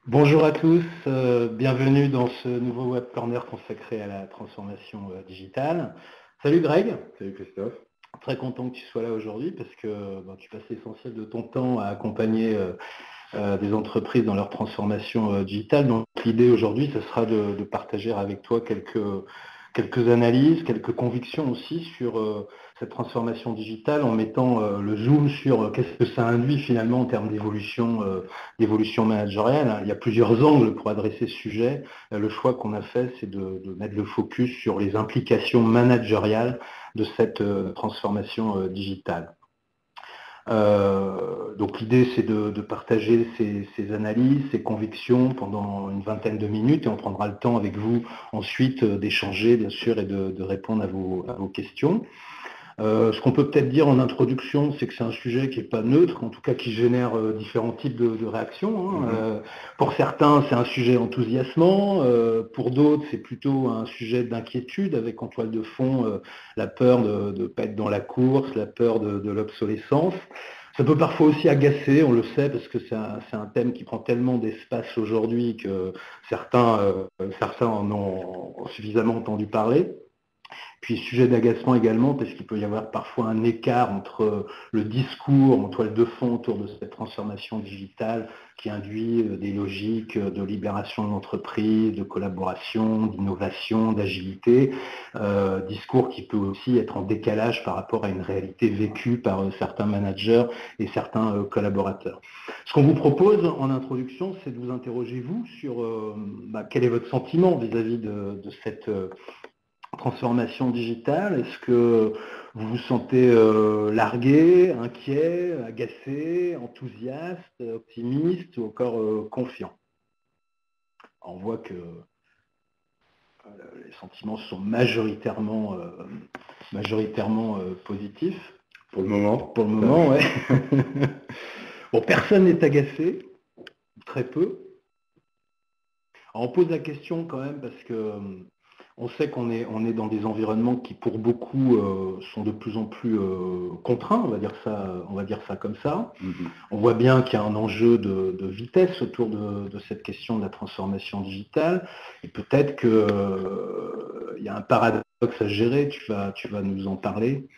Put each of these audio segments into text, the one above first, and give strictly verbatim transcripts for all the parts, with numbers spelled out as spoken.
Bonjour à tous, euh, bienvenue dans ce nouveau Web Corner consacré à la transformation euh, digitale. Salut Greg. Salut Christophe. Très content que tu sois là aujourd'hui parce que bah, tu passes l'essentiel de ton temps à accompagner euh, euh, des entreprises dans leur transformation euh, digitale. Donc l'idée aujourd'hui, ce sera de, de partager avec toi quelques, quelques analyses, quelques convictions aussi sur euh, cette transformation digitale en mettant euh, le zoom sur euh, qu'est-ce que ça induit finalement en termes d'évolution euh, d'évolution managériale. Il y a plusieurs angles pour adresser ce sujet. Euh, le choix qu'on a fait, c'est de, de mettre le focus sur les implications managériales de cette euh, transformation euh, digitale. Euh, donc l'idée, c'est de, de partager ces, ces analyses, ces convictions pendant une vingtaine de minutes et on prendra le temps avec vous ensuite euh, d'échanger, bien sûr, et de, de répondre à vos, à vos questions. Euh, ce qu'on peut peut-être dire en introduction, c'est que c'est un sujet qui n'est pas neutre, en tout cas qui génère euh, différents types de, de réactions. Hein. Mhm. Euh, pour certains, c'est un sujet enthousiasmant, euh, pour d'autres, c'est plutôt un sujet d'inquiétude, avec en toile de fond euh, la peur de ne pas être dans la course, la peur de, de l'obsolescence. Ça peut parfois aussi agacer, on le sait, parce que c'est un, c'est un thème qui prend tellement d'espace aujourd'hui que certains, euh, certains en ont suffisamment entendu parler. Puis sujet d'agacement également, parce qu'il peut y avoir parfois un écart entre le discours en toile de fond autour de cette transformation digitale qui induit des logiques de libération de l'entreprise, de collaboration, d'innovation, d'agilité, euh, discours qui peut aussi être en décalage par rapport à une réalité vécue par certains managers et certains euh, collaborateurs. Ce qu'on vous propose en introduction, c'est de vous interroger vous sur euh, bah, quel est votre sentiment vis-à-vis de, de cette euh, transformation digitale. Est-ce que vous vous sentez euh, largué, inquiet, agacé, enthousiaste, optimiste ou encore euh, confiant? On voit que euh, les sentiments sont majoritairement, euh, majoritairement euh, positifs. Pour le moment. Pour le moment, ouais. Bon, personne n'est agacé, très peu. Alors, on pose la question quand même parce que on sait qu'on est, on est dans des environnements qui, pour beaucoup, euh, sont de plus en plus euh, contraints, on va dire ça, on va dire ça comme ça. Mhm. On voit bien qu'il y a un enjeu de, de vitesse autour de, de cette question de la transformation digitale. Et peut-être qu'il euh, y a un paradoxe à gérer, tu vas, tu vas nous en parler.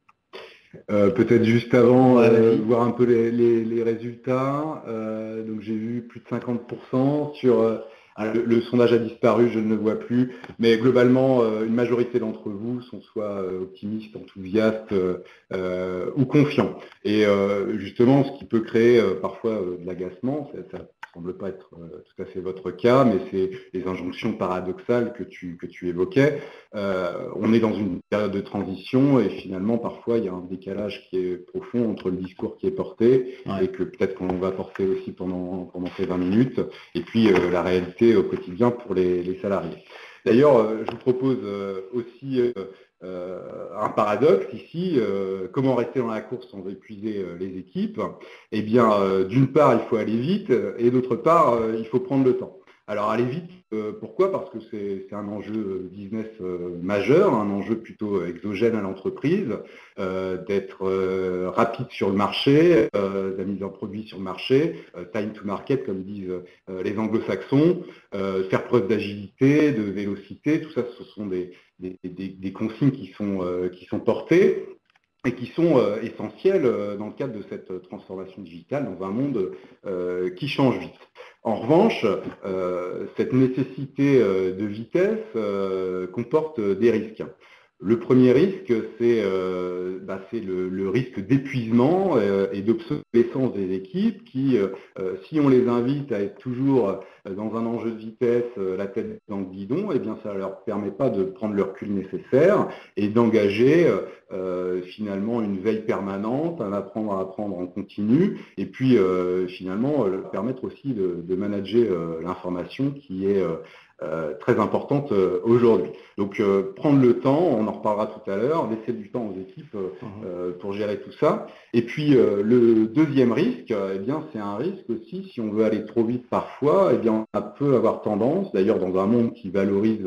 Euh, Peut-être juste avant, Ouais, euh, vas-y. voir un peu les, les- les résultats. Euh, donc j'ai vu plus de cinquante pour cent sur... euh, ah, le, le sondage a disparu, je ne le vois plus. Mais globalement, euh, une majorité d'entre vous sont soit euh, optimistes, enthousiastes euh, euh, ou confiants. Et euh, justement, ce qui peut créer euh, parfois euh, de l'agacement, ça ne semble pas être euh, tout à fait votre cas, mais c'est les injonctions paradoxales que tu, que tu évoquais. Euh, on est dans une période de transition et finalement, parfois, il y a un décalage qui est profond entre le discours qui est porté Ouais. et que peut-être qu'on va porter aussi pendant, pendant ces vingt minutes, et puis euh, la réalité au quotidien pour les, les salariés. D'ailleurs, euh, je vous propose euh, aussi euh, euh, un paradoxe ici. Euh, comment rester dans la course sans épuiser euh, les équipes? Eh bien, euh, d'une part, il faut aller vite et d'autre part, euh, il faut prendre le temps. Alors aller vite, euh, pourquoi? Parce que c'est un enjeu business euh, majeur, un enjeu plutôt exogène à l'entreprise, euh, d'être euh, rapide sur le marché, euh, de la mise en produit sur le marché, euh, time to market comme disent euh, les anglo-saxons, euh, faire preuve d'agilité, de vélocité, tout ça ce sont des, des, des, des consignes qui sont, euh, qui sont portées et qui sont euh, essentielles euh, dans le cadre de cette transformation digitale dans un monde euh, qui change vite. En revanche, euh, cette nécessité euh, de vitesse euh, comporte des risques. Le premier risque, c'est euh, bah, le, le risque d'épuisement euh, et d'obsolescence des équipes qui, euh, si on les invite à être toujours dans un enjeu de vitesse, euh, la tête dans le guidon, eh bien, ça ne leur permet pas de prendre le recul nécessaire et d'engager euh, finalement une veille permanente, un apprendre à apprendre en continu, et puis euh, finalement leur permettre aussi de, de manager euh, l'information qui est euh, Euh, très importante euh, aujourd'hui. Donc euh, prendre le temps, on en reparlera tout à l'heure, laisser du temps aux équipes euh, Mhm. euh, pour gérer tout ça. Et puis euh, le deuxième risque, eh bien c'est un risque aussi, si on veut aller trop vite parfois, eh bien on peut avoir tendance, d'ailleurs dans un monde qui valorise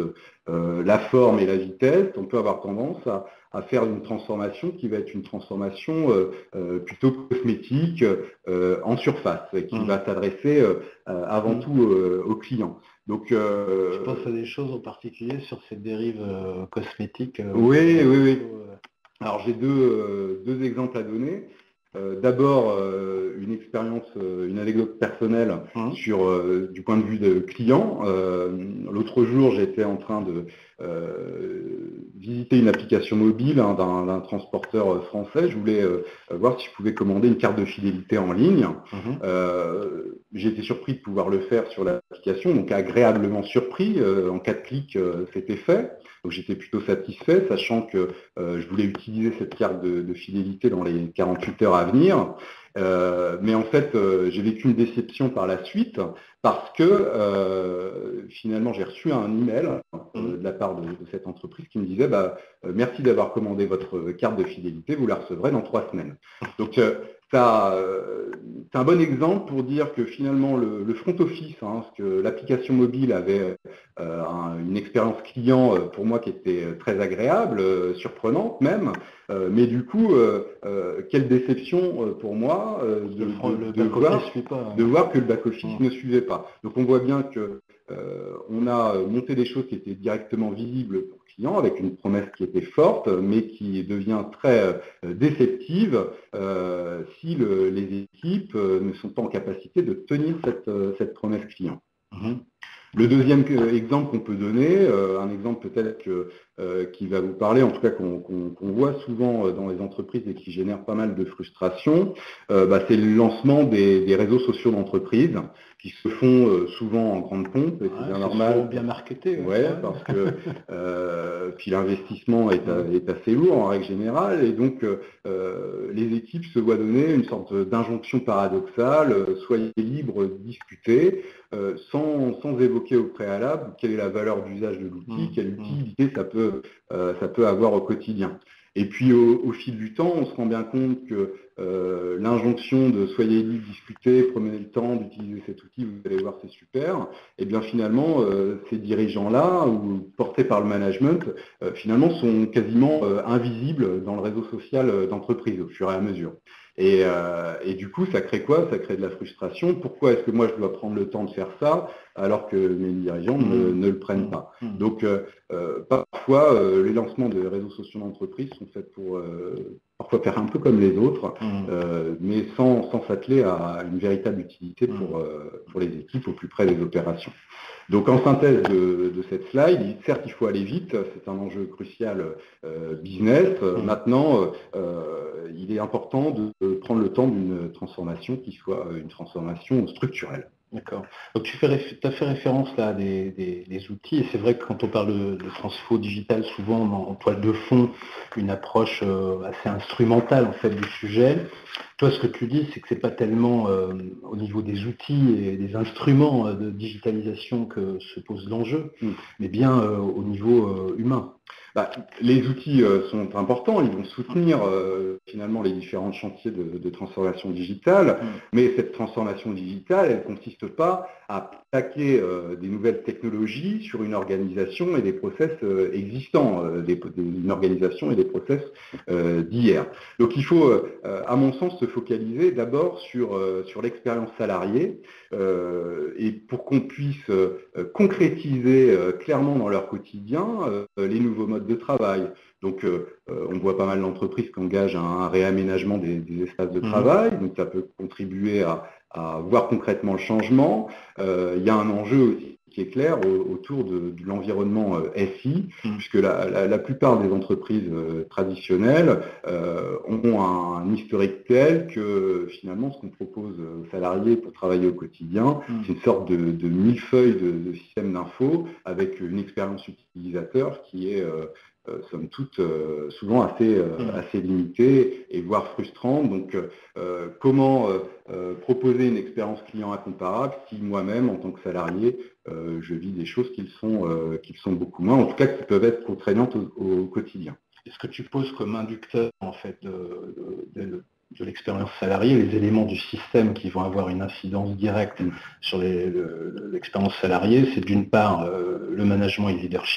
euh, la forme et la vitesse, on peut avoir tendance à, à faire une transformation qui va être une transformation euh, euh, plutôt cosmétique euh, en surface, et qui mmh. va s'adresser euh, avant mmh. tout euh, aux clients. Donc, euh, je pense à des choses en particulier sur ces dérives euh, cosmétiques. Euh, oui, oui, oui. Euh... Alors j'ai deux, euh, deux exemples à donner. Euh, D'abord, euh, une expérience, euh, une anecdote personnelle mmh. sur euh, du point de vue de client. Euh, L'autre jour, j'étais en train de euh, visiter une application mobile hein, d'un transporteur français. Je voulais euh, voir si je pouvais commander une carte de fidélité en ligne. Mmh. Euh, J'ai été surpris de pouvoir le faire sur l'application, donc agréablement surpris. Euh, en quatre clics, euh, c'était fait. Donc j'étais plutôt satisfait, sachant que euh, je voulais utiliser cette carte de, de fidélité dans les quarante-huit heures à venir. Euh, mais en fait, euh, j'ai vécu une déception par la suite parce que euh, finalement, j'ai reçu un email euh, de la part de, de cette entreprise qui me disait bah, euh, merci d'avoir commandé votre carte de fidélité, vous la recevrez dans trois semaines. Donc, euh, euh, c'est un bon exemple pour dire que finalement le, le front office, hein, parce que l'application mobile avait euh, un, une expérience client euh, pour moi qui était très agréable, euh, surprenante même, euh, mais du coup, euh, euh, quelle déception euh, pour moi euh, de, de, de, voir, pas, hein. de voir que le back-office mmh. ne suivait pas. Donc on voit bien que euh, on a monté des choses qui étaient directement visibles pour client avec une promesse qui était forte, mais qui devient très euh, déceptive euh, si le, les équipes euh, ne sont pas en capacité de tenir cette, euh, cette promesse client. Mmh. Le deuxième exemple qu'on peut donner, euh, un exemple peut-être que, euh, qui va vous parler, en tout cas qu'on qu'on, qu'on voit souvent dans les entreprises et qui génère pas mal de frustration, euh, bah, c'est le lancement des, des réseaux sociaux d'entreprise qui se font euh, souvent en grande pompe, et c'est ouais, bien normal. Bien marketé. Ouais, ouais, parce que euh, puis l'investissement est, est assez lourd en règle générale, et donc euh, les équipes se voient donner une sorte d'injonction paradoxale, euh, soyez libres, discutez, euh, sans, sans évoquer au préalable quelle est la valeur d'usage de l'outil, mmh, quelle utilité ça peut, euh, ça peut avoir au quotidien. Et puis au, au fil du temps, on se rend bien compte que euh, l'injonction de soyez libre, discutez, prenez le temps d'utiliser cet outil, vous allez voir c'est super, et bien finalement euh, ces dirigeants-là, ou portés par le management, euh, finalement sont quasiment euh, invisibles dans le réseau social d'entreprise au fur et à mesure. Et, euh, et du coup, ça crée quoi? Ça crée de la frustration. Pourquoi est-ce que moi je dois prendre le temps de faire ça alors que mes dirigeants mmh. ne, ne le prennent pas? mmh. Donc euh, euh, parfois, euh, les lancements de réseaux sociaux d'entreprise sont faits pour euh, parfois faire un peu comme les autres, mmh. euh, mais sans, sans s'atteler à une véritable utilité pour, euh, pour les équipes au plus près des opérations. Donc en synthèse de, de cette slide, certes il faut aller vite, c'est un enjeu crucial euh, business. Mmh. Maintenant, euh, il est important de, de prendre le temps d'une transformation qui soit une transformation structurelle. D'accord. Donc tu fais, as fait référence là à des, des, des outils, et c'est vrai que quand on parle de, de transfo digital, souvent en toile de fond, une approche euh, assez instrumentale en fait du sujet. Toi, ce que tu dis, c'est que c'est pas tellement euh, au niveau des outils et des instruments de digitalisation que se pose l'enjeu, mmh. mais bien euh, au niveau euh, humain. Bah, les outils euh, sont importants, ils vont soutenir euh, finalement les différents chantiers de, de transformation digitale, mmh. mais cette transformation digitale, elle ne consiste pas à plaquer euh, des nouvelles technologies sur une organisation et des process euh, existants, euh, des, des, une organisation et des process euh, d'hier. Donc il faut, euh, à mon sens, se focaliser d'abord sur, euh, sur l'expérience salariée, euh, et pour qu'on puisse euh, concrétiser euh, clairement dans leur quotidien euh, les nouveaux modes de travail. Donc euh, on voit pas mal d'entreprises qui engagent un, un réaménagement des, des espaces de travail, mmh. donc ça peut contribuer à, à voir concrètement le changement. Euh, il y a un enjeu aussi qui est clair au, autour de, de l'environnement euh, S I, mmh. puisque la, la, la plupart des entreprises euh, traditionnelles euh, ont un, un historique tel que finalement ce qu'on propose aux salariés pour travailler au quotidien, mmh. c'est une sorte de, de millefeuille de, de système d'info avec une expérience utilisateur qui est euh, Euh, somme toute, euh, souvent assez, euh, mmh. assez limitée et voire frustrante. Donc, euh, comment euh, euh, proposer une expérience client incomparable si moi-même, en tant que salarié, euh, je vis des choses qui le sont, euh, qui le sont beaucoup moins, en tout cas qui peuvent être contraignantes au, au quotidien. Est-ce que tu poses comme inducteur, en fait, de, de, de, de l'expérience salariée, les éléments du système qui vont avoir une incidence directe mmh. sur l'expérience salariée? C'est d'une part euh, le management et le leadership,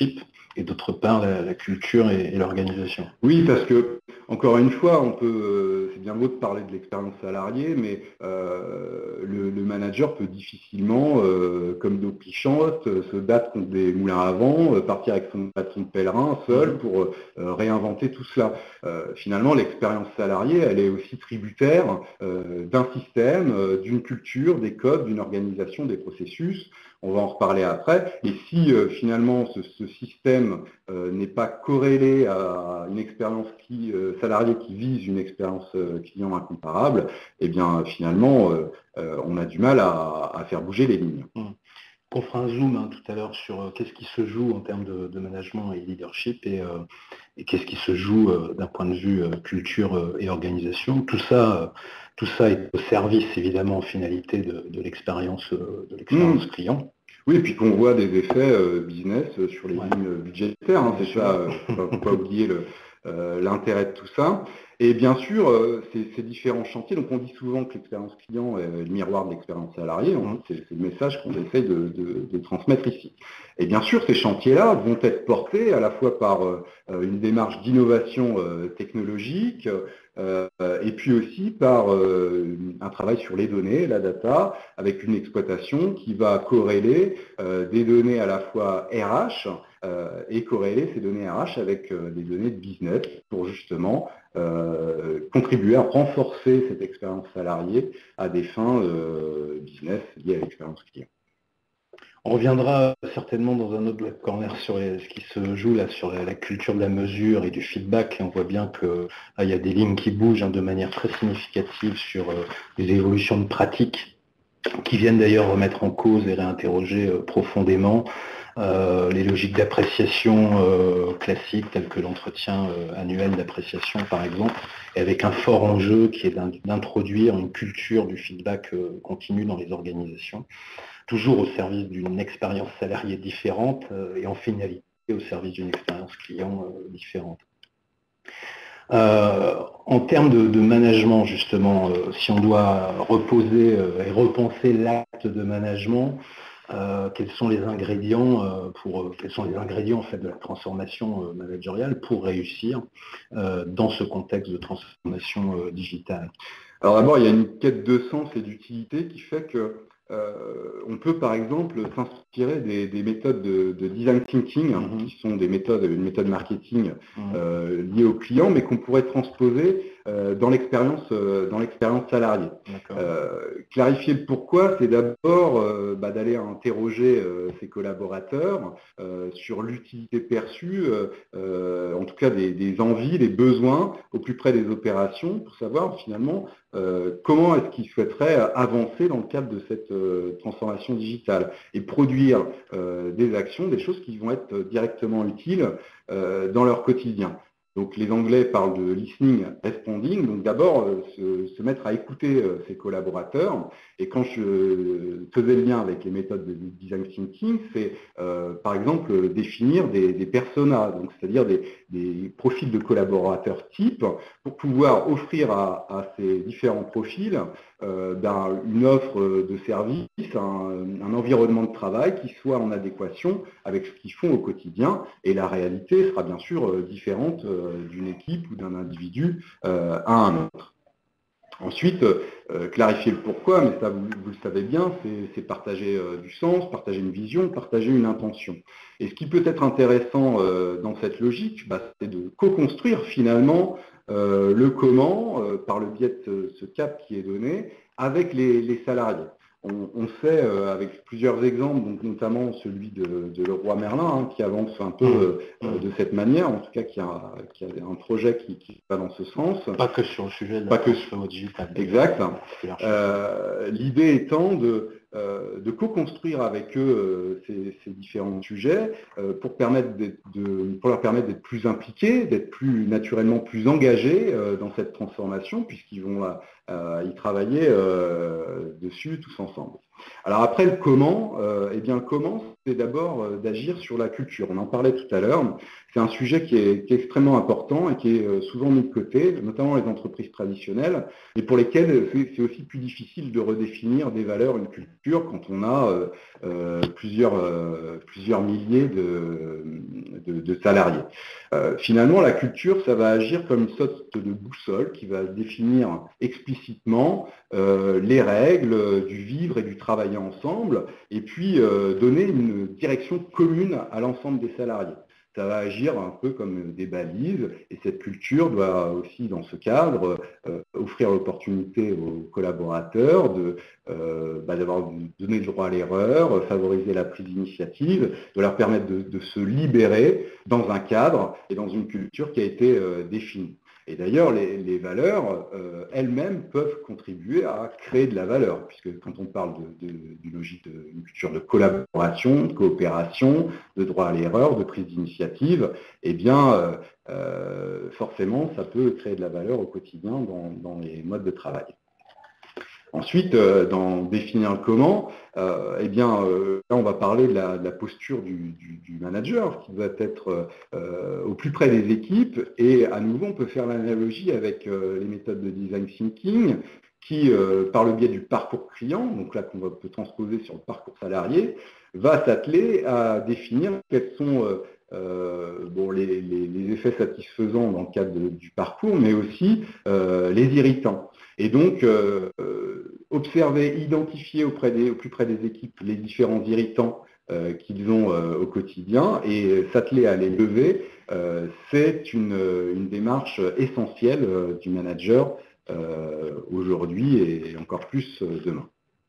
et d'autre part la, la culture et, et l'organisation. Oui, parce que, encore une fois, on peut, euh, c'est bien beau de parler de l'expérience salariée, mais euh, le, le manager peut difficilement, euh, comme Don Quichotte, euh, se battre contre des moulins à vent, euh, partir avec son bâton de pèlerin seul pour euh, réinventer tout cela. Euh, finalement, l'expérience salariée, elle est aussi tributaire euh, d'un système, euh, d'une culture, des codes, d'une organisation, des processus. On va en reparler après. Et si euh, finalement ce, ce système euh, n'est pas corrélé à une expérience qui, euh, salariée qui vise une expérience euh, client incomparable, eh bien finalement euh, euh, on a du mal à, à faire bouger les lignes. Mmh. On fera un zoom hein, tout à l'heure sur euh, qu'est-ce qui se joue en termes de, de management et leadership et, euh, et qu'est-ce qui se joue euh, d'un point de vue euh, culture euh, et organisation. Tout ça, euh, tout ça est au service évidemment en finalité de, de l'expérience euh, de l'expérience mmh. client. Oui, et puis qu'on voit des effets euh, business sur les ouais. lignes budgétaires, hein, c'est ça, il ne faut pas oublier le, euh, l'intérêt de tout ça. Et bien sûr, euh, ces, ces différents chantiers, donc on dit souvent que l'expérience client est le miroir de l'expérience salariée, hein, c'est, c'est le message qu'on essaye de, de, de transmettre ici. Et bien sûr, ces chantiers-là vont être portés à la fois par euh, une démarche d'innovation euh, technologique, euh, et puis aussi par euh, un travail sur les données, la data, avec une exploitation qui va corréler euh, des données à la fois R H euh, et corréler ces données R H avec euh, des données de business pour justement euh, contribuer à renforcer cette expérience salariée à des fins euh, business liées à l'expérience client. On reviendra certainement dans un autre corner sur les, ce qui se joue là sur la, la culture de la mesure et du feedback. Et on voit bien que là, il y a des lignes qui bougent hein, de manière très significative sur euh, les évolutions de pratiques qui viennent d'ailleurs remettre en cause et réinterroger euh, profondément euh, les logiques d'appréciation euh, classiques telles que l'entretien euh, annuel d'appréciation par exemple, et avec un fort enjeu qui est d'introduire une culture du feedback euh, continu dans les organisations, toujours au service d'une expérience salariée différente euh, et en finalité au service d'une expérience client euh, différente. Euh, en termes de, de management, justement, euh, si on doit reposer euh, et repenser l'acte de management, euh, quels sont les ingrédients euh, pour euh, quels sont les ingrédients en fait de la transformation euh, managériale pour réussir euh, dans ce contexte de transformation euh, digitale? Alors d'abord, il y a une quête de sens et d'utilité qui fait que Euh, on peut par exemple s'inspirer des, des méthodes de, de design thinking, hein, mm-hmm. qui sont des méthodes, une méthode marketing mm-hmm. euh, liée aux clients, mais qu'on pourrait transposer euh, dans l'expérience euh, dans l'expérience salariée. Euh, clarifier le pourquoi, c'est d'abord euh, bah, d'aller interroger euh, ses collaborateurs euh, sur l'utilité perçue, euh, en tout cas des, des envies, des besoins au plus près des opérations, pour savoir finalement Euh, comment est-ce qu'ils souhaiteraient avancer dans le cadre de cette euh, transformation digitale et produire euh, des actions, des choses qui vont être directement utiles euh, dans leur quotidien. Donc les Anglais parlent de listening, responding, donc d'abord euh, se, se mettre à écouter euh, ses collaborateurs. Et quand je faisais le lien avec les méthodes de design thinking, c'est euh, par exemple définir des, des personas, donc c'est-à-dire des, des profils de collaborateurs types, pour pouvoir offrir à, à ces différents profils euh, ben, une offre de service, un, un environnement de travail qui soit en adéquation avec ce qu'ils font au quotidien. Et la réalité sera bien sûr euh, différente euh, d'une équipe ou d'un individu euh, à un autre. Ensuite, euh, clarifier le pourquoi, mais ça vous, vous le savez bien, c'est partager euh, du sens, partager une vision, partager une intention. Et ce qui peut être intéressant euh, dans cette logique, bah, c'est de co-construire finalement euh, le comment, euh, par le biais de ce, ce cap qui est donné, avec les, les salariés. On, on sait euh, avec plusieurs exemples, donc notamment celui de, de Leroy Merlin, hein, qui avance un peu euh, mmh. de cette manière, en tout cas qui a, qui a un projet qui, qui va dans ce sens. Pas que sur le sujet de la Pas que sur le digital. Exact. Euh, L'idée étant de, euh, de co-construire avec eux euh, ces, ces différents sujets euh, pour, permettre de, pour leur permettre d'être plus impliqués, d'être plus naturellement plus engagés euh, dans cette transformation, puisqu'ils vont euh, y travailler euh, dessus tous ensemble. Alors après, le comment, euh, eh bien, le comment, c'est d'abord euh, d'agir sur la culture. On en parlait tout à l'heure. C'est un sujet qui est, qui est extrêmement important et qui est euh, souvent mis de côté, notamment les entreprises traditionnelles, et pour lesquelles c'est c'est aussi plus difficile de redéfinir des valeurs, une culture, quand on a euh, euh, plusieurs, euh, plusieurs milliers de, de, de salariés. Euh, finalement, la culture, ça va agir comme une sorte de boussole qui va définir explicitement euh, les règles du vivre et du travailler ensemble, et puis euh, donner une direction commune à l'ensemble des salariés. Ça va agir un peu comme des balises, et cette culture doit aussi, dans ce cadre, euh, offrir l'opportunité aux collaborateurs de, euh, bah, d'avoir donné le droit à l'erreur, favoriser la prise d'initiative, de leur permettre de, de se libérer dans un cadre et dans une culture qui a été euh, définie. Et d'ailleurs, les, les valeurs euh, elles-mêmes peuvent contribuer à créer de la valeur, puisque quand on parle d'une logique d'une culture de collaboration, de coopération, de droit à l'erreur, de prise d'initiative, eh bien, euh, euh, forcément, ça peut créer de la valeur au quotidien dans, dans les modes de travail. Ensuite, euh, dans définir le comment, euh, eh bien, euh, là, on va parler de la, de la posture du, du, du manager qui doit être euh, au plus près des équipes. Et à nouveau, on peut faire l'analogie avec euh, les méthodes de design thinking qui, euh, par le biais du parcours client, donc là qu'on peut transposer sur le parcours salarié, va s'atteler à définir quels sont euh, euh, bon, les, les, les effets satisfaisants dans le cadre de, du parcours, mais aussi euh, les irritants. Et donc, euh, observer, identifier auprès des, au plus près des équipes les différents irritants euh, qu'ils ont euh, au quotidien et s'atteler à les lever, euh, c'est une, une démarche essentielle euh, du manager euh, aujourd'hui et encore plus euh, demain.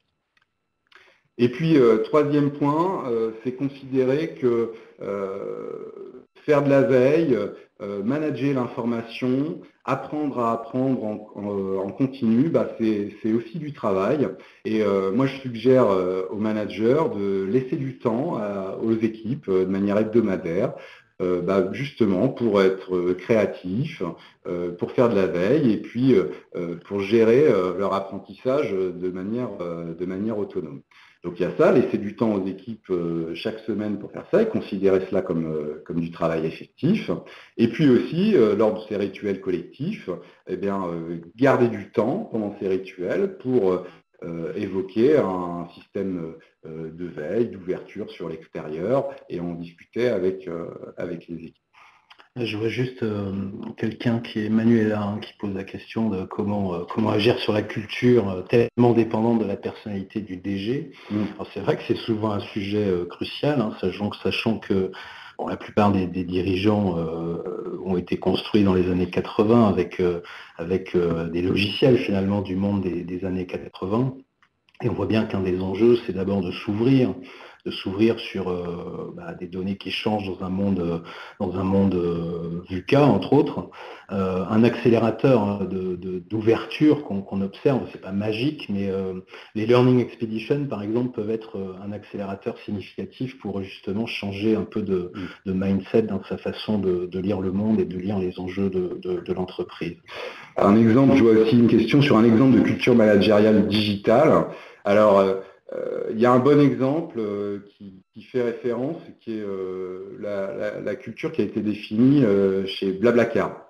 Et puis, euh, troisième point, euh, c'est considérer que euh, faire de la veille, euh, manager l'information, apprendre à apprendre en, en, en continu, bah, c'est aussi du travail. Et euh, moi, je suggère euh, aux managers de laisser du temps à, aux équipes euh, de manière hebdomadaire, euh, bah, justement pour être créatifs, euh, pour faire de la veille et puis euh, pour gérer euh, leur apprentissage de manière, euh, de manière autonome. Donc il y a ça, laisser du temps aux équipes euh, chaque semaine pour faire ça et considérer cela comme, euh, comme du travail effectif. Et puis aussi, euh, lors de ces rituels collectifs, eh bien, euh, garder du temps pendant ces rituels pour euh, évoquer un système euh, de veille, d'ouverture sur l'extérieur et en discuter avec, euh, avec les équipes. Je vois juste euh, quelqu'un qui est Manuel hein, qui pose la question de comment, euh, comment agir sur la culture euh, tellement dépendante de la personnalité du D G. Mmh. Alors c'est vrai que c'est souvent un sujet euh, crucial, hein, sachant, sachant que bon, la plupart des, des dirigeants euh, ont été construits dans les années quatre-vingts avec, euh, avec euh, des logiciels finalement du monde des, des années quatre-vingts. Et on voit bien qu'un des enjeux, c'est d'abord de s'ouvrir, de s'ouvrir sur euh, bah, des données qui changent dans un monde, dans un monde euh, VUCA, entre autres. Euh, un accélérateur d'ouverture de, de, qu'on qu'on observe, c'est pas magique, mais euh, les Learning Expeditions, par exemple, peuvent être un accélérateur significatif pour justement changer un peu de, de mindset dans sa façon de, de lire le monde et de lire les enjeux de, de, de l'entreprise. Un exemple, je vois aussi une question sur un exemple de culture managériale digitale. Alors, euh, il y a un bon exemple euh, qui, qui fait référence, qui est euh, la, la, la culture qui a été définie euh, chez Blablacar.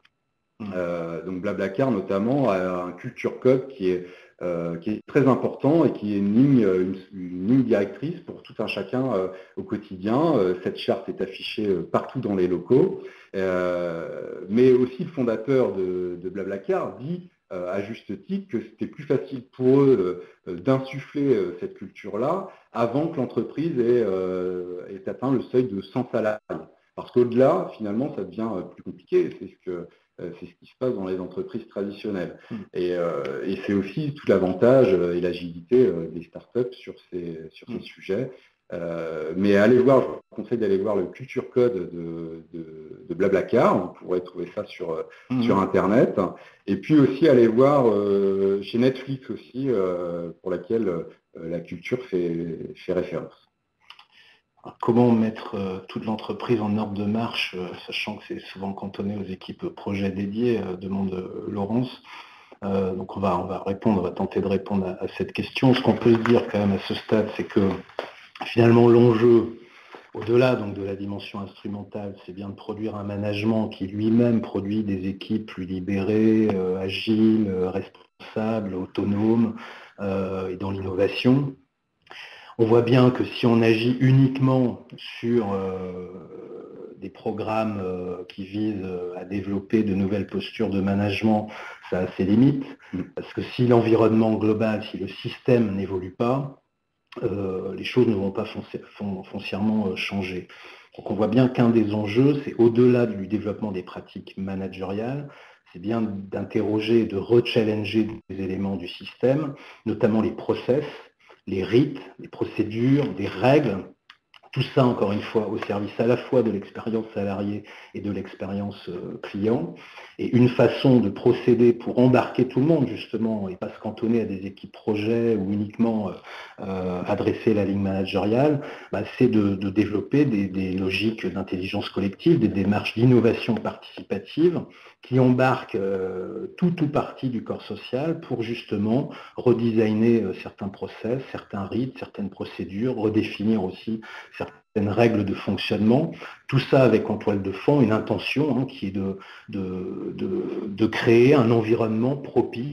Euh, donc Blablacar notamment a un culture code qui est, euh, qui est très important et qui est une ligne, une, une ligne directrice pour tout un chacun euh, au quotidien. Euh, cette charte est affichée euh, partout dans les locaux. Euh, mais aussi le fondateur de, de Blablacar dit euh, à juste titre que c'était plus facile pour eux euh, d'insuffler euh, cette culture-là avant que l'entreprise ait, euh, ait atteint le seuil de cent salariés. Parce qu'au-delà, finalement, ça devient plus compliqué. C'est ce que c'est ce qui se passe dans les entreprises traditionnelles. Mmh. Et, euh, et c'est aussi tout l'avantage et l'agilité euh, des startups sur ces, sur mmh. ces sujets. Euh, mais allez voir, je vous conseille d'aller voir le Culture Code de, de, de Blablacar. Vous pourrez trouver ça sur, mmh. sur Internet. Et puis aussi aller voir euh, chez Netflix aussi, euh, pour laquelle euh, la culture fait, fait référence. Alors, comment mettre euh, toute l'entreprise en ordre de marche, euh, sachant que c'est souvent cantonné aux équipes projets dédiées, euh, demande euh, Laurence. Euh, donc on va, on va répondre, on va tenter de répondre à, à cette question. Ce qu'on peut se dire quand même à ce stade, c'est que finalement l'enjeu, au-delà donc de la dimension instrumentale, c'est bien de produire un management qui lui-même produit des équipes plus libérées, euh, agiles, euh, responsables, autonomes euh, et dans l'innovation. On voit bien que si on agit uniquement sur euh, des programmes euh, qui visent à développer de nouvelles postures de management, ça a ses limites, parce que si l'environnement global, si le système n'évolue pas, Euh, les choses ne vont pas fonci- fon- foncièrement euh, changer. Donc on voit bien qu'un des enjeux, c'est au-delà du développement des pratiques managériales, c'est bien d'interroger, de rechallenger des éléments du système, notamment les process, les rites, les procédures, des règles. Tout ça, encore une fois, au service à la fois de l'expérience salariée et de l'expérience euh, client. Et une façon de procéder pour embarquer tout le monde, justement, et pas se cantonner à des équipes projets ou uniquement euh, adresser la ligne managériale, bah, c'est de, de développer des, des logiques d'intelligence collective, des démarches d'innovation participative qui embarquent euh, tout ou partie du corps social pour justement redesigner euh, certains process, certains rites, certaines procédures, redéfinir aussi certaines règles de fonctionnement, tout ça avec en toile de fond une intention hein, qui est de, de, de, de créer un environnement propice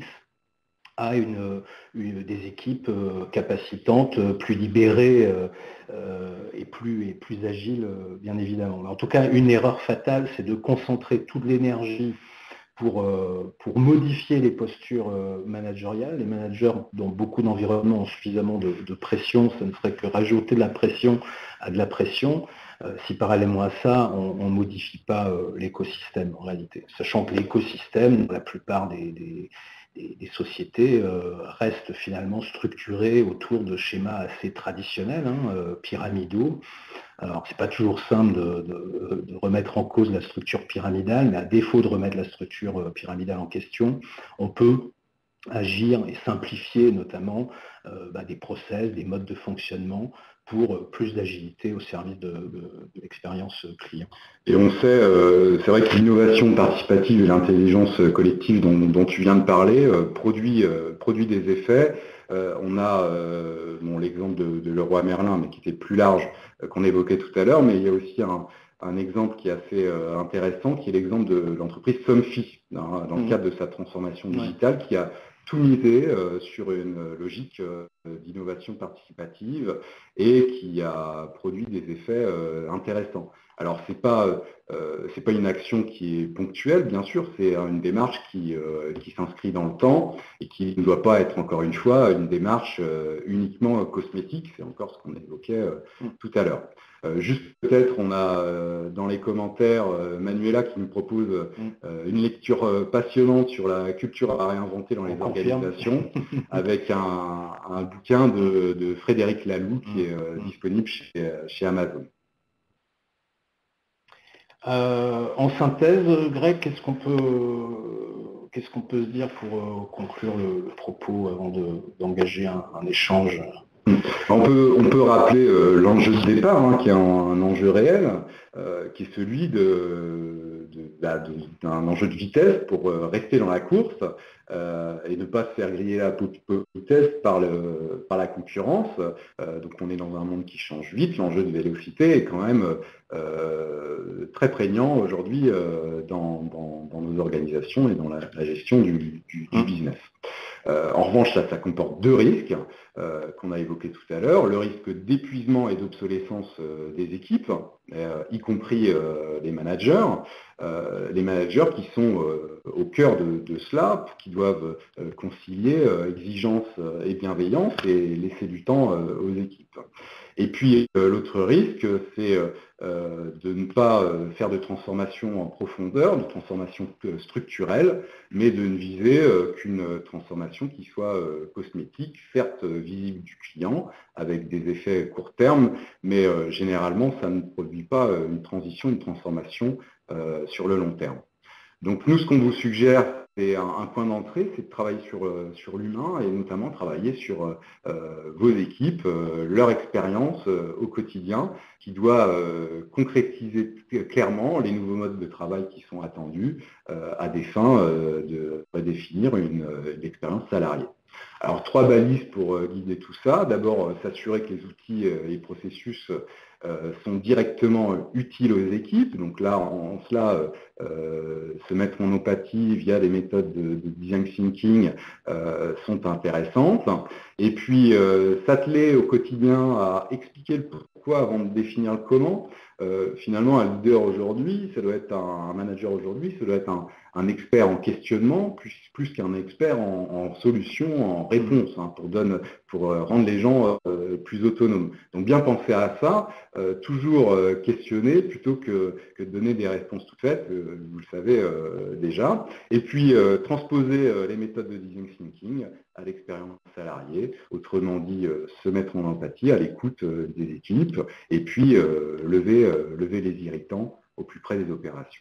à une, une, des équipes euh, capacitantes, euh, plus libérées euh, euh, et, plus, et plus agiles, euh, bien évidemment. Mais en tout cas, une erreur fatale, c'est de concentrer toute l'énergie pour, euh, pour modifier les postures euh, managériales. Les managers, dans beaucoup d'environnements, ont suffisamment de, de pression, ça ne ferait que rajouter de la pression à de la pression. Euh, si parallèlement à ça, on ne modifie pas euh, l'écosystème en réalité. Sachant que l'écosystème, dans la plupart des, des, des, des sociétés, euh, reste finalement structuré autour de schémas assez traditionnels, hein, euh, pyramidaux. Alors, c'est pas toujours simple de, de, de remettre en cause la structure pyramidale, mais à défaut de remettre la structure pyramidale en question, on peut agir et simplifier notamment euh, bah, des process, des modes de fonctionnement pour plus d'agilité au service de, de, de l'expérience client. Et on sait, euh, c'est vrai que l'innovation participative et l'intelligence collective dont, dont tu viens de parler euh, produit, euh, produit des effets. Euh, on a euh, bon, l'exemple de, de Leroy Merlin, mais qui était plus large, euh, qu'on évoquait tout à l'heure, mais il y a aussi un, un exemple qui est assez euh, intéressant, qui est l'exemple de l'entreprise Somfy, dans, dans le mmh. cadre de sa transformation digitale, ouais. qui a tout misé euh, sur une logique euh, d'innovation participative et qui a produit des effets euh, intéressants. Alors, ce n'est pas, euh, c'est pas une action qui est ponctuelle, bien sûr, c'est une démarche qui, euh, qui s'inscrit dans le temps et qui ne doit pas être, encore une fois, une démarche euh, uniquement cosmétique. C'est encore ce qu'on évoquait euh, tout à l'heure. Euh, juste peut-être, on a euh, dans les commentaires euh, Manuela qui nous propose euh, une lecture euh, passionnante sur la culture à réinventer dans les on organisations avec un, un bouquin de, de Frédéric Laloux qui est euh, disponible chez, chez Amazon. Euh, en synthèse, Greg, qu'est-ce qu'on peut, qu'est-ce qu'on peut se dire pour euh, conclure le, le propos avant d'engager un, un échange? On peut, on peut rappeler euh, l'enjeu de départ, hein, qui est un, un enjeu réel, euh, qui est celui de, de, de, de, d'un enjeu de vitesse pour euh, rester dans la course euh, et ne pas se faire griller la vitesse par, le, par la concurrence. Euh, donc on est dans un monde qui change vite, l'enjeu de vélocité est quand même euh, très prégnant aujourd'hui euh, dans, dans, dans nos organisations et dans la, la gestion du, du, du business. Euh, en revanche, ça, ça comporte deux risques euh, qu'on a évoqués tout à l'heure. Le risque d'épuisement et d'obsolescence euh, des équipes, euh, y compris euh, les managers. Euh, les managers qui sont euh, au cœur de, de cela, qui doivent euh, concilier euh, exigence et bienveillance et laisser du temps euh, aux équipes. Et puis euh, l'autre risque, c'est euh, de ne pas euh, faire de transformation en profondeur, de transformation euh, structurelle, mais de ne viser euh, qu'une transformation qui soit euh, cosmétique, certes euh, visible du client, avec des effets court terme, mais euh, généralement ça ne produit pas euh, une transition, une transformation euh, sur le long terme. Donc nous, ce qu'on vous suggère, c'est un, un point d'entrée, c'est de travailler sur, sur l'humain et notamment travailler sur euh, vos équipes, euh, leur expérience euh, au quotidien, qui doit euh, concrétiser clairement les nouveaux modes de travail qui sont attendus euh, à des fins euh, de redéfinir une, une expérience salariée. Alors, trois balises pour euh, guider tout ça. D'abord, euh, s'assurer que les outils et les processus euh, sont directement euh, utiles aux équipes. Donc là, en, en cela, euh, se mettre en empathie via des méthodes de, de design thinking euh, sont intéressantes. Et puis, euh, s'atteler au quotidien à expliquer le pourquoi avant de définir le comment. Euh, finalement, un leader aujourd'hui, ça doit être un, un manager aujourd'hui, ça doit être un, un expert en questionnement, plus, plus qu'un expert en, en solution, en réponse, hein, pour, donne, pour euh, rendre les gens euh, plus autonomes. Donc bien penser à ça, euh, toujours euh, questionner plutôt que, que de donner des réponses toutes faites, euh, vous le savez euh, déjà. Et puis euh, transposer euh, les méthodes de design thinking à l'expérience salariée, autrement dit euh, se mettre en empathie à l'écoute euh, des équipes, et puis euh, lever, euh, lever les irritants au plus près des opérations.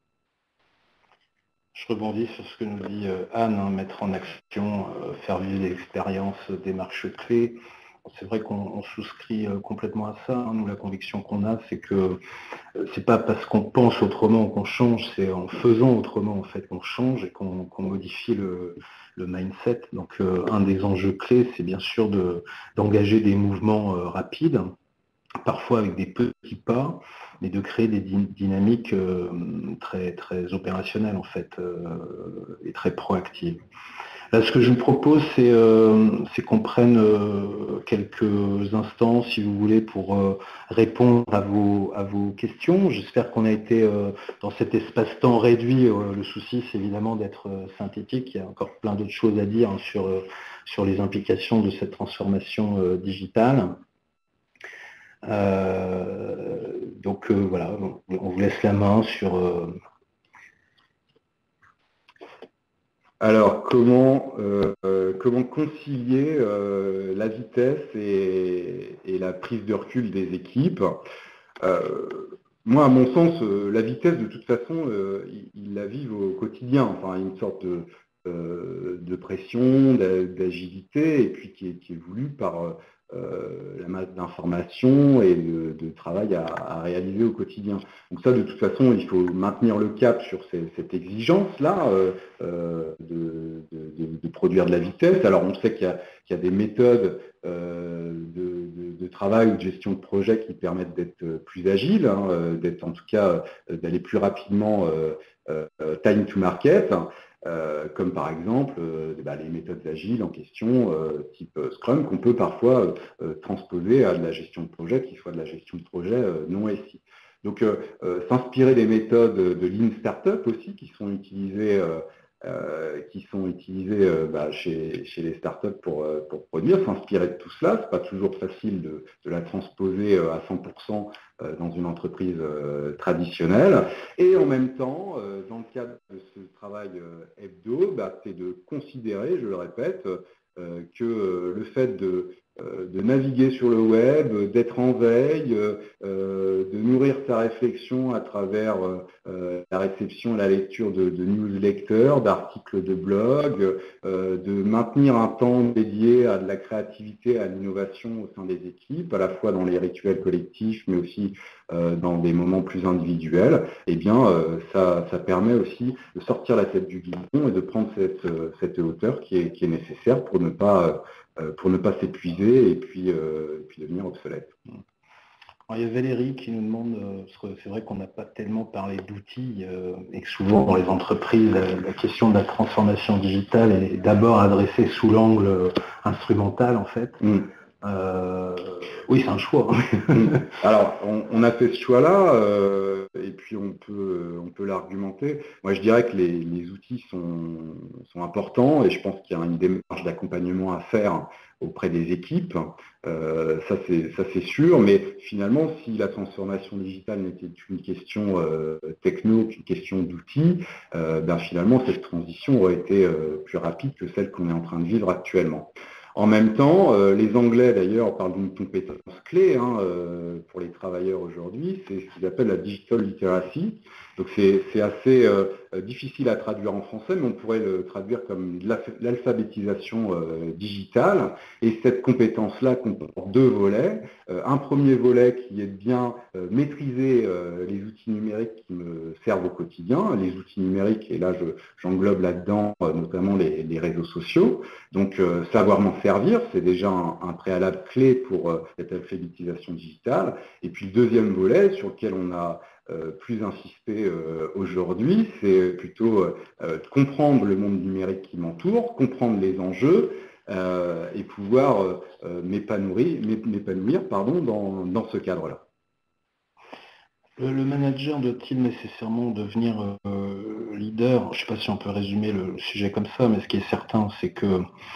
Je rebondis sur ce que nous dit Anne, hein, mettre en action, euh, faire vivre l'expérience, démarche clé. C'est vrai qu'on souscrit euh, complètement à ça. Hein. Nous, la conviction qu'on a, c'est que euh, c'est pas parce qu'on pense autrement qu'on change, c'est en faisant autrement en fait qu'on change et qu'on qu'on modifie le, le mindset. Donc, euh, un des enjeux clés, c'est bien sûr de, d'engager des mouvements euh, rapides, parfois avec des petits pas, mais de créer des dynamiques euh, très, très opérationnelles en fait, euh, et très proactives. Là, ce que je vous propose, c'est euh, qu'on prenne euh, quelques instants, si vous voulez, pour euh, répondre à vos, à vos questions. J'espère qu'on a été euh, dans cet espace-temps réduit. Euh, le souci, c'est évidemment d'être euh, synthétique. Il y a encore plein d'autres choses à dire hein, sur, euh, sur les implications de cette transformation euh, digitale. Euh, donc euh, voilà, on vous laisse la main sur... Euh... Alors, comment, euh, comment concilier euh, la vitesse et, et la prise de recul des équipes? euh, Moi, à mon sens, euh, la vitesse, de toute façon, euh, ils, ils la vivent au quotidien. Enfin, une sorte de, euh, de pression, d'agilité, et puis qui est, qui est voulue par euh, la masse d'informations et de, de travail à, à réaliser au quotidien. Donc ça, de toute façon, il faut maintenir le cap sur ces, cette exigence-là euh, euh, de, de, de, de produire de la vitesse. Alors, on sait qu'il y, qu'il y a des méthodes euh, de, de, de travail ou de gestion de projet qui permettent d'être plus agiles, hein, d'être en tout cas d'aller plus rapidement euh, euh, time to market. Euh, comme par exemple euh, bah, les méthodes agiles en question, euh, type Scrum, qu'on peut parfois euh, transposer à de la gestion de projet, qui soit de la gestion de projet euh, non S I. Donc euh, euh, s'inspirer des méthodes de Lean Startup aussi, qui sont utilisées, euh, euh, qui sont utilisées euh, bah, chez, chez les startups pour, euh, pour produire, s'inspirer de tout cela. C'est pas toujours facile de, de la transposer euh, à cent pour cent dans une entreprise euh, traditionnelle. Et en même temps, euh, dans le cadre de ce travail euh, hebdo, bah, c'est de considérer, je le répète, euh, que euh, le fait de, euh, de naviguer sur le web, d'être en veille, euh, de nourrir sa réflexion à travers euh, la réception et la lecture de, de newsletters, d'articles de blog, euh, de maintenir un temps dédié à de la créativité, à l'innovation au sein des équipes, à la fois dans les rituels collectifs, mais aussi euh, dans des moments plus individuels, eh bien, euh, ça, ça permet aussi de sortir la tête du guidon et de prendre cette, cette hauteur qui est, qui est nécessaire pour ne pas, euh, pour ne pas s'épuiser et puis, euh, et puis devenir obsolète. Alors, il y a Valérie qui nous demande, euh, parce que c'est vrai qu'on n'a pas tellement parlé d'outils, euh, et que souvent dans les entreprises, la, la question de la transformation digitale est d'abord adressée sous l'angle euh, instrumental en fait. Mm. Euh, oui, c'est un choix. Alors, on, on a fait ce choix-là, euh, et puis on peut, on peut l'argumenter. Moi, je dirais que les, les outils sont, sont importants, et je pense qu'il y a une démarche d'accompagnement à faire auprès des équipes. Euh, ça, c'est, ça, c'est sûr, mais finalement, si la transformation digitale n'était qu'une question euh, techno, qu'une question d'outils, euh, ben, finalement, cette transition aurait été euh, plus rapide que celle qu'on est en train de vivre actuellement. En même temps, euh, les Anglais d'ailleurs parlent d'une compétence clé hein, euh, pour les travailleurs aujourd'hui, c'est ce qu'ils appellent la digital literacy. Donc c'est assez euh, difficile à traduire en français, mais on pourrait le traduire comme l'alphabétisation euh, digitale. Et cette compétence-là comporte deux volets. Euh, un premier volet qui est de bien euh, maîtriser euh, les outils numériques qui me servent au quotidien. Les outils numériques, et là j'englobe là-dedans euh, notamment les, les réseaux sociaux. Donc euh, savoir m'en servir, c'est déjà un, un préalable clé pour euh, cette alphabétisation digitale. Et puis le deuxième volet sur lequel on a Euh, plus insisté euh, aujourd'hui, c'est plutôt euh, comprendre le monde numérique qui m'entoure, comprendre les enjeux euh, et pouvoir euh, m'épanouir, m'épanouir pardon, dans, dans ce cadre-là. Le, le manager doit-il nécessairement devenir euh, leader? Je ne sais pas si on peut résumer le sujet comme ça, mais ce qui est certain, c'est que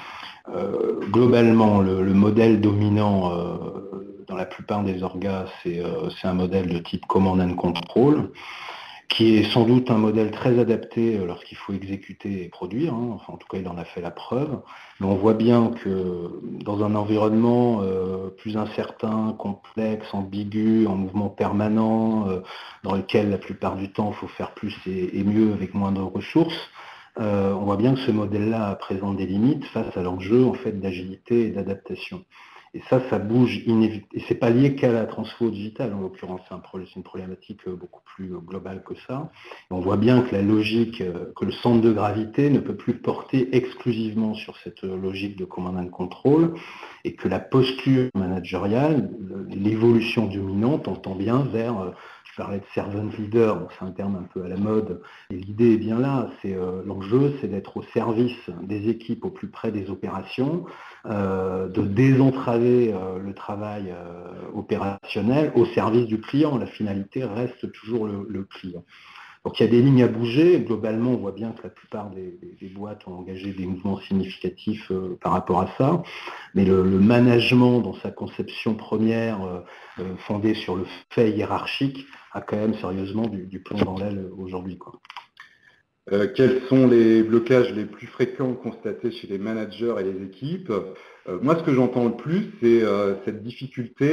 euh, globalement, le, le modèle dominant euh, dans la plupart des orgas, c'est euh, un modèle de type command and control, qui est sans doute un modèle très adapté lorsqu'il faut exécuter et produire, hein. Enfin, en tout cas il en a fait la preuve, mais on voit bien que dans un environnement euh, plus incertain, complexe, ambigu, en mouvement permanent, euh, dans lequel la plupart du temps il faut faire plus et, et mieux avec moins de ressources, euh, on voit bien que ce modèle-là présente des limites face à l'enjeu en fait d'agilité et d'adaptation. Et ça, ça bouge inévitablement. Et c'est pas lié qu'à la transfo digitale, en l'occurrence, c'est un une problématique beaucoup plus globale que ça. Et on voit bien que la logique, que le centre de gravité ne peut plus porter exclusivement sur cette logique de command and control, et que la posture managériale, l'évolution dominante, on tend bien vers, je parlais de servant leader, c'est un terme un peu à la mode, et l'idée est bien là, c'est euh, l'enjeu, c'est d'être au service des équipes au plus près des opérations, euh, de désentraver euh, le travail euh, opérationnel au service du client. La finalité reste toujours le, le client. Donc il y a des lignes à bouger. Globalement, on voit bien que la plupart des, des, des boîtes ont engagé des mouvements significatifs euh, par rapport à ça. Mais le, le management, dans sa conception première, euh, euh, fondée sur le fait hiérarchique, a quand même sérieusement du, du plomb dans l'aile aujourd'hui, quoi. Euh, quels sont les blocages les plus fréquents constatés chez les managers et les équipes? euh, Moi, ce que j'entends le plus, c'est euh, cette difficulté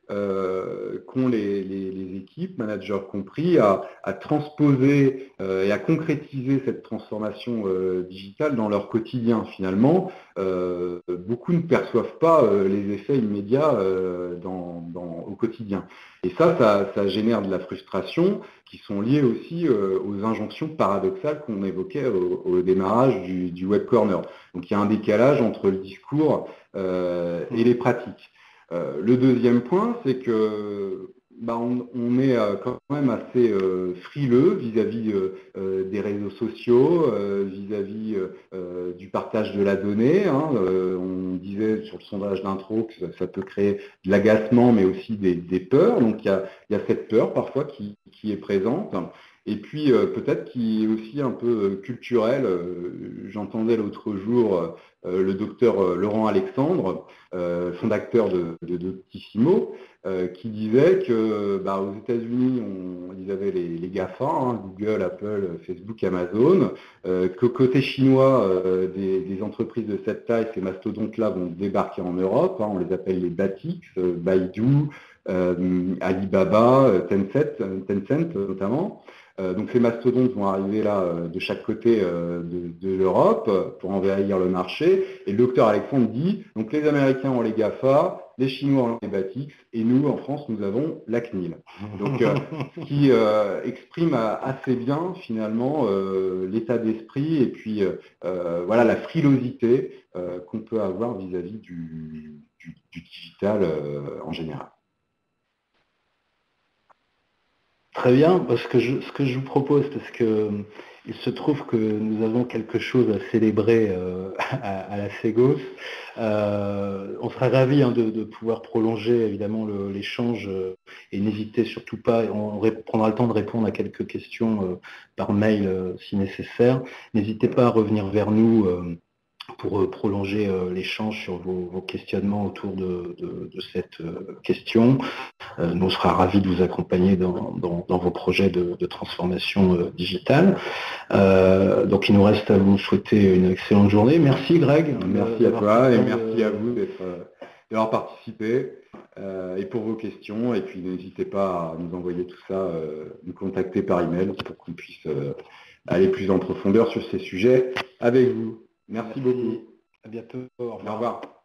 euh, qu'ont les, les, les équipes, managers compris, à, à transposer euh, et à concrétiser cette transformation euh, digitale dans leur quotidien. Finalement, euh, beaucoup ne perçoivent pas euh, les effets immédiats euh, dans, dans, au quotidien. Et ça, ça, ça génère de la frustration, qui sont liées aussi euh, aux injonctions paradoxales qu'on évoquait au, au démarrage du, du Web Corner. Donc il y a un décalage entre le discours euh, et les pratiques. Euh, le deuxième point, c'est que bah, on, on est euh, quand même assez euh, frileux vis-à-vis euh, euh, des réseaux sociaux, vis-à-vis euh, euh, du partage de la donnée. Hein. Euh, on disait sur le sondage d'intro que ça, ça peut créer de l'agacement, mais aussi des, des peurs. Donc il y a, il y a cette peur parfois qui, qui est présente. Et puis euh, peut-être qui est aussi un peu euh, culturel. Euh, J'entendais l'autre jour euh, le docteur euh, Laurent Alexandre, euh, fondateur de, de Doctissimo, euh, qui disait que bah, aux États-Unis, ils avaient les, les GAFA, hein, Google, Apple, Facebook, Amazon, euh, qu'au côté chinois, euh, des, des entreprises de cette taille, ces mastodontes-là vont débarquer en Europe. Hein, on les appelle les Batix, euh, Baidu, euh, Alibaba, Tencent, Tencent notamment. Euh, donc ces mastodontes vont arriver là euh, de chaque côté euh, de, de l'Europe pour envahir le marché. Et le docteur Alexandre dit, donc les Américains ont les GAFA, les Chinois ont les Batix, et nous, en France, nous avons la C N I L. Donc, euh, qui euh, exprime assez bien, finalement, euh, l'état d'esprit et puis, euh, voilà, la frilosité euh, qu'on peut avoir vis-à-vis du, du, du digital euh, en général. Très bien, parce que je, ce que je vous propose, parce que il se trouve que nous avons quelque chose à célébrer euh, à, à la Ségos. Euh, on serait ravis hein, de, de pouvoir prolonger évidemment l'échange euh, et n'hésitez surtout pas, on prendra le temps de répondre à quelques questions euh, par mail euh, si nécessaire. N'hésitez pas à revenir vers nous euh, pour euh, prolonger euh, l'échange sur vos, vos questionnements autour de, de, de cette euh, question. Euh, nous, on sera ravis de vous accompagner dans, dans, dans vos projets de, de transformation euh, digitale. Euh, donc, il nous reste à vous souhaiter une excellente journée. Merci, Greg. Merci à toi et merci à vous d'avoir participé. euh, et pour vos questions. Et puis n'hésitez pas à nous envoyer tout ça, euh, nous contacter par email pour qu'on puisse euh, aller plus en profondeur sur ces sujets avec vous. Merci, Merci. beaucoup. À bientôt. Au revoir. Au revoir.